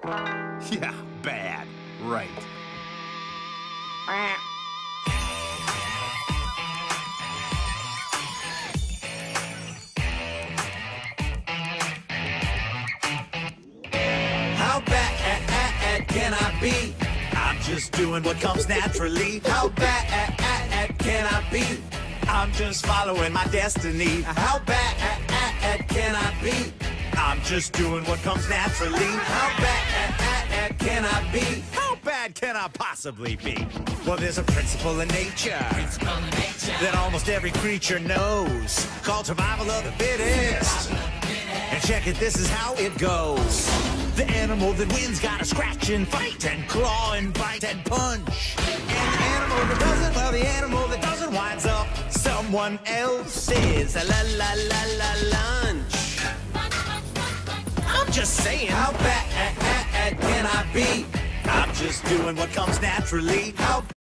Yeah, bad. Right. How bad can I be? I'm just doing what comes naturally. How bad can I be? I'm just following my destiny. How bad can I be? I'm just doing what comes naturally. How bad can I be? How bad can I possibly be? Well, there's a principle in nature that almost every creature knows, called survival of the fittest. And check it, this is how it goes. The animal that wins gotta scratch and fight and claw and bite and punch. And the animal that doesn't, well, the animal that doesn't winds up someone else's lunch. I'm just saying. How bad can I be? I'm just doing what comes naturally. How